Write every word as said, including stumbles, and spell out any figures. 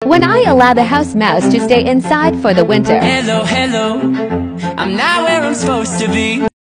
when I allow the house mouse to stay inside for the winter. Hello, hello, I'm not where I'm supposed to be.